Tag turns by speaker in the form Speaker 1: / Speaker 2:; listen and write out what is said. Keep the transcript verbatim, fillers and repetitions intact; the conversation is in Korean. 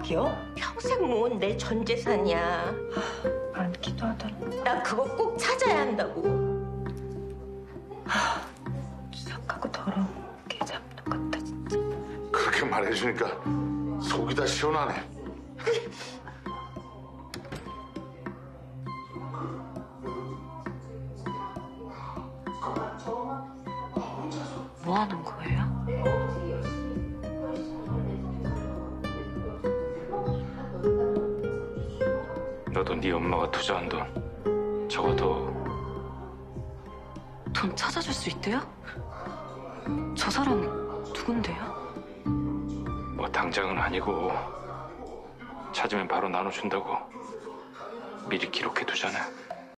Speaker 1: 억이요?
Speaker 2: 평생 모은 내 전 재산이야.
Speaker 1: 많기도 하더라.
Speaker 2: 나 그거 꼭 찾아야 한다고.
Speaker 1: 추석하고 더러운 개잡도 같다 진짜.
Speaker 3: 그렇게 말해주니까 속이 다 시원하네.
Speaker 1: 뭐 하는 거예요?
Speaker 4: 너도 네 엄마가 투자한 돈 적어도
Speaker 1: 돈 찾아줄 수 있대요? 저 사람 누군데요?
Speaker 4: 뭐 당장은 아니고 찾으면 바로 나눠준다고 미리 기록해두잖아.